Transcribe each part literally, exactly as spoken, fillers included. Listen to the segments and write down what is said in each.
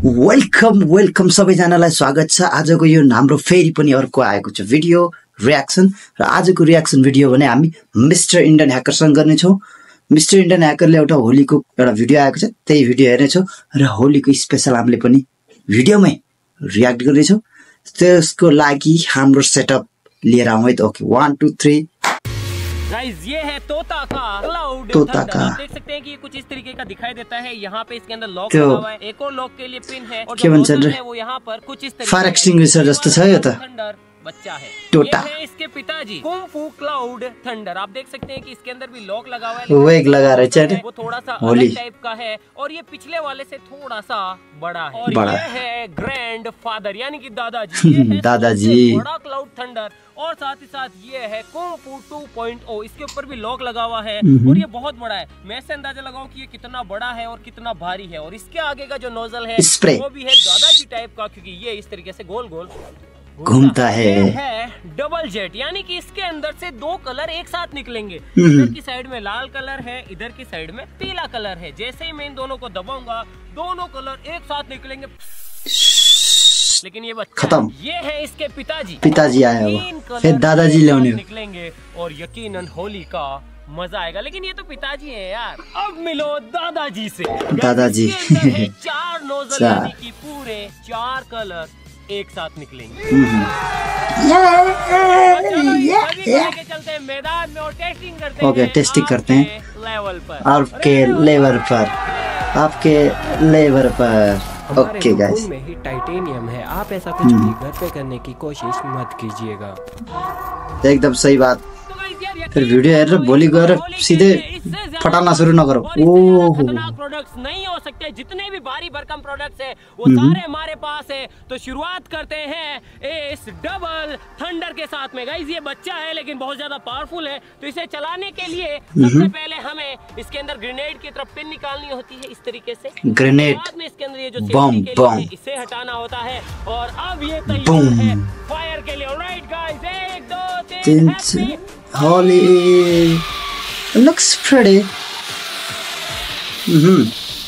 Welcome welcome सबैजनालाई स्वागत छ। आजको यो हाम्रो फेरि पनि अर्को आएको छ भिडियो रियाक्सन र आजको रियाक्सन भिडियो भने हामी मिस्टर इन्डियन ह्याकरसँग गर्ने छौं। मिस्टर इन्डियन ह्याकरले एउटा होलीको एउटा भिडियो आएको छ, त्यही भिडियो हेर्ने छौं र होलीको स्पेशल हामीले पनि भिडियोमै रियाक्ट गर्ने छौं। त्यसको लागि हाम्रो सेटअप लिएर आउँ है त। Okay one two three guys, ये है तोता का क्लाउड तोता का आप देख सकते हैं कि कुछ इस तरीके का दिखाई देता है। यहाँ पे इसके अंदर लॉक लगा हुआ है, एक और लॉक के लिए पिन है और के जो भन्छ है वो यहाँ पर कुछ इस तरीके फायर एक्सटिंग्विशर जस्तो छ यो त। थंडर बच्चा है, टोटा ये है इसके पिताजी कुंग फू क्लाउड थंडर। आप देख सकते हैं कि इसके अंदर भी लॉक लगा हुआ है, वो एक लगा रहे हैं, वो थोड़ा सा होली अलग टाइप का है और ये पिछले वाले से थोड़ा सा बड़ा है। और बड़ा ये है ग्रैंड फादर यानी कि दादाजी। ये है दादाजी बड़ा क्लाउड थंडर और साथ ही साथ ये है कुंग फू टू पॉइंट ओ। इसके ऊपर भी लॉक लगा हुआ है और ये बहुत बड़ा है। मैं से अंदाजा लगाऊं कि ये कितना बड़ा है और कितना भारी है। और इसके आगे का जो नोजल है स्प्रे वो भी है दादाजी टाइप का, क्योंकि ये इस तरीके से गोल गोल घूमता है। ये है डबल जेट यानी कि इसके अंदर से दो कलर एक साथ निकलेंगे। इधर की साइड में लाल कलर है, इधर की साइड में पीला कलर है। जैसे ही मैं इन दोनों को दबाऊंगा दोनों कलर एक साथ निकलेंगे। लेकिन ये बच्चा खत्म। ये है इसके पिताजी। पिताजी आया वो, फिर दादाजी लेने निकलेंगे और यकीनन होली का मजा आएगा। लेकिन ये तो पिताजी है यार, अब मिलो दादाजी से। दादाजी चार नोजल यानी कि पूरे चार कलर एक साथ निकलेंगे। लेके चलते हैं मैदान में और टेस्टिंग करते हैं। ओके टेस्टिंग करते हैं लेवल पर, आपके लेवल पर, आपके लेवल पर। ओके गाइस, में ही टाइटेनियम है, आप ऐसा कुछ भी घर पे करने की कोशिश मत कीजिएगा। एकदम सही बात। फिर वीडियो हेरेर भोलि गएर सीधे फटाना शुरू नगरौ। ओह प्रोडक्ट्स नहीं हो सकते, जितने भी भारी भरकम प्रोडक्ट्स है वो सारे हमारे पास है। तो शुरुआत करते हैं इस डबल थंडर के साथ में। गाइस ये बच्चा है लेकिन बहुत ज्यादा पावरफुल है, तो इसे चलाने के लिए सबसे पहले हमें इसके अंदर ग्रेनेड की तरफ पिन निकालनी होती है इस तरीके से। ग्रेनेड बाद में इसके अंदर ये जो बम बम इसे हटाना होता है और अब ये तैयार है फायर के लिए। ऑलराइट गाइस, एक दो तीन Holy looks pretty. हम्म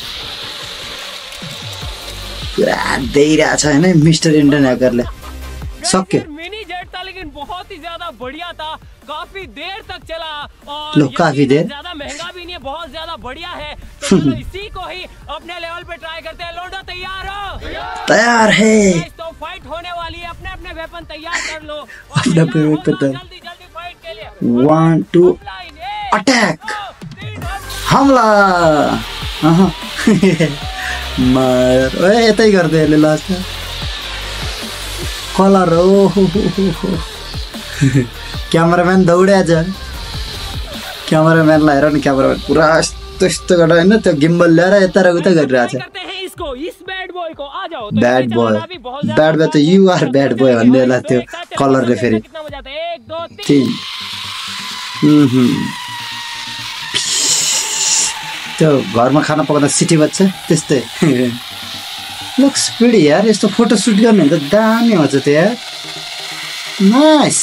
दे रहा था ना मिस्टर इंडियन हैकरले। सक्यो मिनी जेट था लेकिन बहुत ही ज्यादा बढ़िया था, काफी देर तक चला और लो काफी देर, ज्यादा महंगा भी नहीं है, बहुत ज्यादा बढ़िया है। तो चलो इसी को ही अपने लेवल पे ट्राई करते हैं। लोडो तैयार हो? तैयार है। तो फाइट होने वाली है, अपने अपने वेपन तैयार कर लो। अपने अपने वेपन जल्दी जल्दी फाइट के लिए। वन टू अटैक, हमला। मार ओए यतै गर्दै अहिले लास्ट कलर हो। क्यामेराम्यान दौड्या छ, क्यामेराम्यानलाई हेर न, क्यामेराम्यान पुरा यस्तो यस्तो गरेर हैन त्यो गिम्बल ल्याएर यता र उता गरिरहेछ। बैड बोय, बैड बोय त यु आर बैड बोय भन्ने होला त्यो कलरले फेरि। तीन त्यो घरमा खाना पकाउँदा सिटी बज्छ त्यस्तै। लुक्स प्रिटी यार, यस्तो फोटो सुट गर्ने त दामी हुन्छ त्यो यार। नाइस,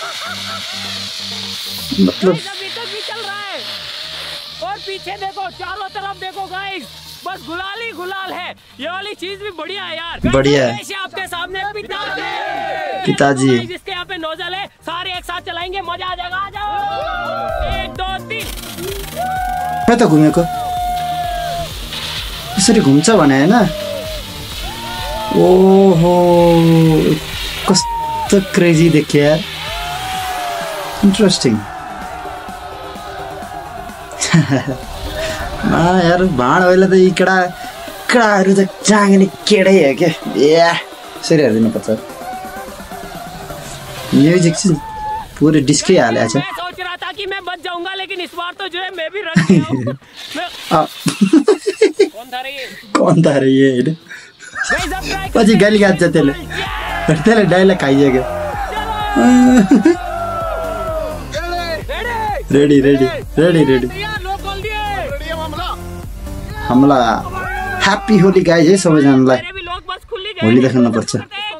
मतलब और पीछे देखो, चारों तरफ देखो गाइस, बस गुलाल ही गुलाल है। ये वाली चीज भी बढ़िया है यार, बढ़िया है। आपके सामने पिताजी पिताजी जिसके यहाँ पे नोजल है, सारे एक साथ चलाएंगे, मजा आ जाएगा। आ जाओ, एक दो तीन। मैं तो घुमेको यसरी घुम्छ भने हैन। ओहो कस्तो क्रेजी देख्यो यार, इंट्रेस्टिंग। ना यार भाँड अहिले त इकडा इकडाहरू त चाँग्ने केडै हो क्या। या यसरी हेरिदिनु पर्छ। म्युजिक चाहिँ पुरै डिस्कै हालेको छ। सोच रहा था कि मैं बच जाऊंगा लेकिन इस बार तो जो है मैं भी रन गया हूं। कौन था रे ये? कौन था रे ये हैन? पछि गाली गान्छ त्यसले, त्यसले डाइलग खाइसक्यो। रेडी रेडी रेडी रेडी हमला। ह्याप्पी होली गाइज है सबैजनालाई। होली देख्न पर्छ।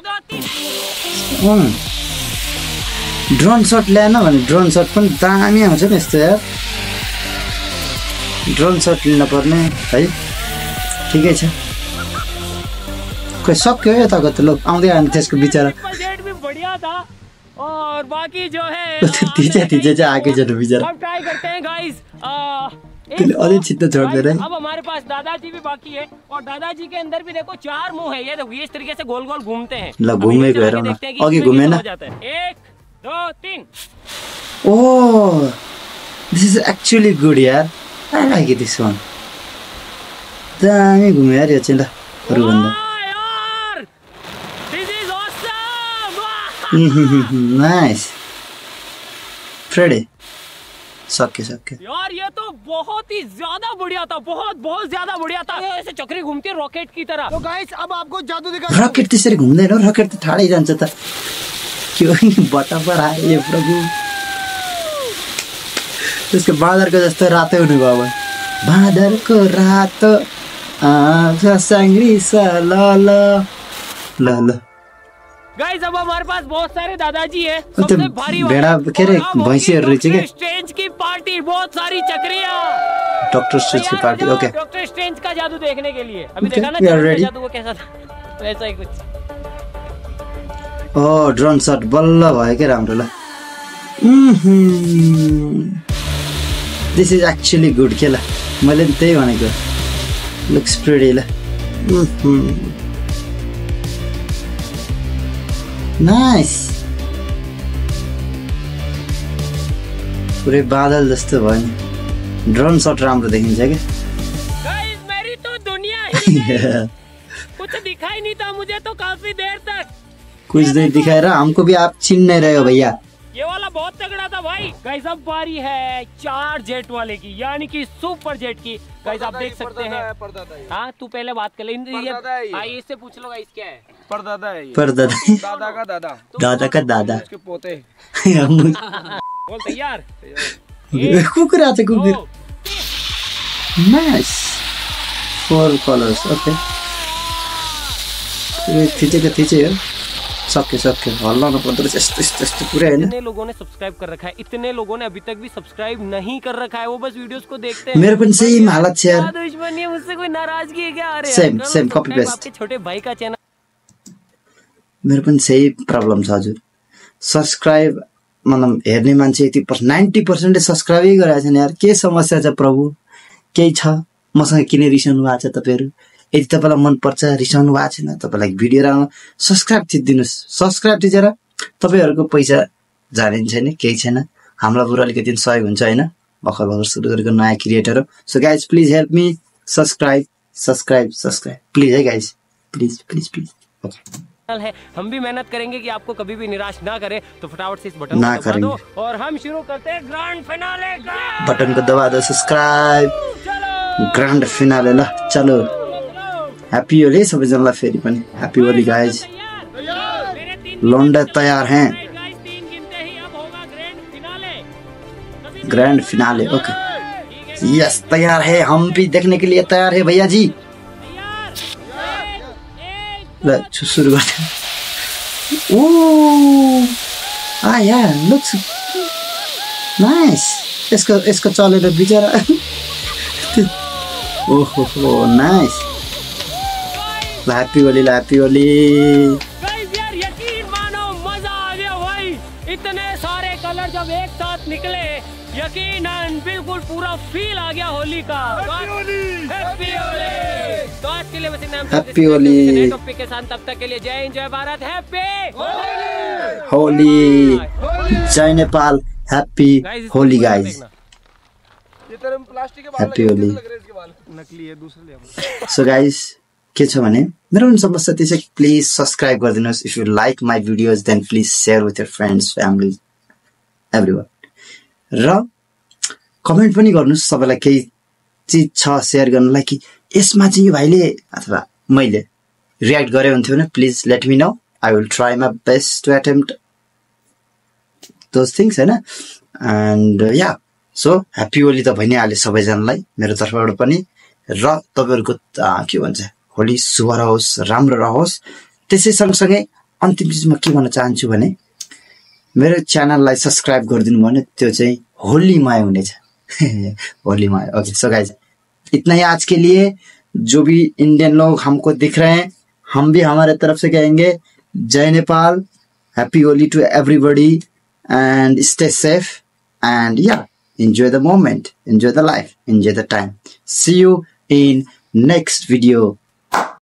ड्रोन शट ल्याएन भने ड्रोन शट पनि दामी आउँछ नि यस्तो यार। ड्रोन शट लिन पर्ने है। ठिकै छ। कोई सक्यो यताको त लोक आउँदै आउने त्यसको बिचरा बजट भी बढ़िया था और बाकी जो है तिचे तिचे चाहिँ आके जनो बिचरा अब ट्राई करते हैं गाइस। तिले अझै छिट्टो छोड्दैन है। अब हमारे पास दादाजी भी बाकी है और दादाजी के अंदर भी देखो चार मुंह है, ये देखो ये इस तरीके से गोल गोल घूमते हैं। ल घुमे गएर न अघि घुमे न। एक दो तीन। Oh this is actually good यार, I like it this one. दामी घुमे यार यो चाहिँ ल अरु भन्दा। यार दिस इज ऑसम। नाइस फ्रेडे सक्के सक्के यार ये तो बहुत ही ज्यादा बढ़िया था, बहुत बहुत ज्यादा बढ़िया था। ऐसे चक्री घूमती है रॉकेट की तरह। तो गाइस अब आपको जादू दिखा। रॉकेट त्यसरी घुम्दैन, रॉकेट त ठाडै जान्छ त। के बटा पर आयो प्रभु। त्यसको बाँदरको जस्तो रातै हुनु भयो अब। बाँदरको रात आ सांगरी सा ल ल ल ल। गाइस अब हमारे पास बहुत सारे दादाजी है। सबसे भारी भेड़ा के रे भैंसीहरु रहेछ के स्ट्रेंज की पार्टी, बहुत सारी चक्रियां। डॉक्टर स्ट्रेंज की पार्टी ओके। डॉक्टर स्ट्रेंज का जादू देखने के लिए अभी देखा ना जादू वो कैसा था, वैसा ही कुछ। ओ ड्रोन शॉट बल्ल भयो के राम्रो ल। दिस इज एक्चुअली गुड के ल, मैले त्यही भनेको। लुक्स प्रिटी ल। नाइस पुरै बादल जस्तो भयो नि। ड्रोन शट राम्रो देखिन्छ के। गाइस मेरी तो दुनिया ही कुछ दिखाई नहीं था मुझे तो काफी देर तक। कुछ नहीं दिखाई रहा हमको भी, आप चिन नहीं रहे हो भैया। ये वाला बहुत तगड़ा था भाई। गाइस अब बारी है चार जेट वाले की, यानी कि सुपर जेट की। गाइस आप देख सकते हैं। हाँ तू पहले बात कर ले। ये इससे पूछ लो गाइस क्या है। परदादा है ये। परदादा दादा का दादा दादा का दादा उसके पोते। बोल तैयार। कुकुर आछ कुकुर। Nice four colours okay. थिचेको थिचे हो सक्के सक्के हल्ला न पर्दो रहेछ यस्तो यस्तो यस्तो पुरै हैन। इतने लोगों ने सब्सक्राइब कर रखा है, इतने लोगों ने अभी तक भी सब्सक्राइब नहीं कर रखा है, वो बस वीडियोस को देखते हैं। मेरे पनि सेम हालत छ यार। दुश्मनी है मुझसे, कोई नाराजगी है क्या? अरे सेम सेम कॉपी पेस्ट। आपके छोटे भाई का चैनल। मेरो पनि सही प्रब्लम छ हजुर। सब्सक्राइब मतलब हेर्ने मान्छे यति नाइन्टी पर्सेन्ट सब्सक्राइबै गरेका छैन यार। के समस्या छ प्रभु? केही छ? मसँग किन रिसाउनु भएको छ तपाईहरु? यदि तपाईलाई मन पर्छ रिसाउनु भएको छैन तपाईलाई भिडियो राम्रो सब्सक्राइब थिच्दिनुस्। सब्सक्राइब थिचेर तपाईहरुको पैसा जाने छैन, केही छैन। हामीलाई पुरा अलिकति सहयोग हुन्छ हैन। भर्खर भर्खर सुरु गरेको नयाँ क्रिएटर हो। So guys please help me subscribe subscribe subscribe please है guys, please please please okay. है हम भी मेहनत करेंगे कि आपको कभी भी निराश ना करे, तो फटाफट से इस बटन ना को दबा दो और हम शुरू करते हैं ग्रैंड फिनाले का। बटन को दबा दो सब्सक्राइब। ग्रैंड फिनाले ल चलो। हैप्पी होली सबैजनालाई फेरि पनि हैप्पी होली गाइज। लौंडे तैयार हैं। ग्रैंड फिनाले ओके यस तैयार है, हम भी देखने के लिए तैयार है भैया जी। ल सुरु गर्छ। ओ आ यार लुक्स नाइस। यसको यसको चलेर बिचरा ओहो हो nice. Happy Holi happy Holi. Guys यार यकीन मानो मजा आ गया भाई। इतने सारे कलर जब एक साथ निकले यकीनन बिल्कुल पूरा फील आ गया होली का। Happy Holi happy Holi. तो आज के लिए बस इतना। हैप्पी होली टॉपिक के साथ तब तक के लिए जय हिंद जय भारत हैप्पी होली। जय Nepal happy Holi guys. Happy Holi नकली है दूसरे। सो गाइस के छ भने मेरो पनि समस्या त्यसै प्लिज सब्सक्राइब गरिदिनुहोस्। If you like my videos then please share with your friends family everyone. र कमेन्ट पनि गर्नुहोस् सबैलाई केही चिज छ सेयर गर्नलाई कि यसमा चाहिँ यो भाइले अथवा मैले रियाक्ट गरे हुन्थ्यो भने please let me know. I will try my best to attempt those things हैन। And yeah so happy Holi त भइ नै हाल्यो सबैजनालाई मेरो तर्फबाट पनि। र तपाईँहरूको के भन्छ होली शुभ रहोस्, राम्रो रहोस्। त्यसै सँगसँगै अन्तिम चिज म के भन्न चाहन्छु भने मेरो च्यानललाई सब्सक्राइब गरिदिनु भने त्यो चाहिँ होलीमय हुनेछ। होलीमय ओके। सो गाइस इतना ही आज के लिए। जो भी इंडियन लोग हमको दिख रहे हैं हम भी हमारे तरफ से कहेंगे जय Nepal, happy Holi to everybody and stay safe and yeah enjoy the moment, enjoy the life, enjoy the time. See you in next video.